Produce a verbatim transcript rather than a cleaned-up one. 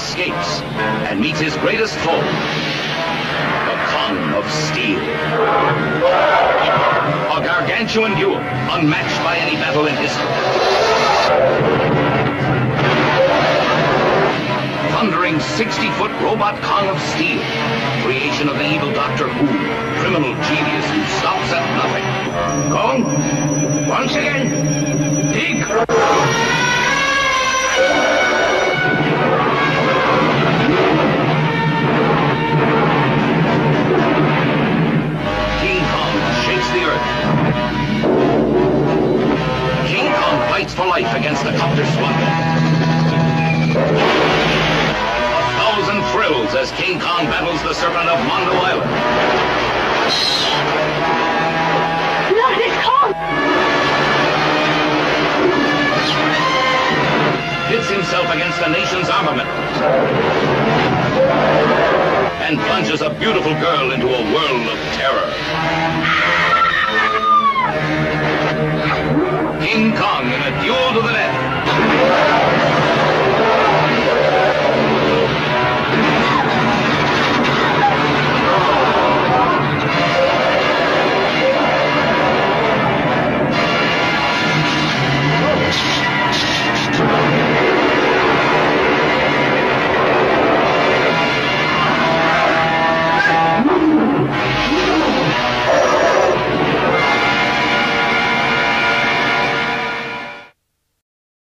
escapes and meets his greatest foe, the Kong of Steel. A gargantuan duel, unmatched by any battle in history. Thundering sixty-foot robot Kong of Steel, creation of the evil Doctor Who, criminal genius who stops at nothing. Kong, once again, dig! King Kong shakes the earth. King Kong fights for life against the Copter Squadron. Thrills as King Kong battles the Serpent of Mondo Island. Look, it's Kong! Hits himself against the nation's armament. And plunges a beautiful girl into a world of terror. King Kong.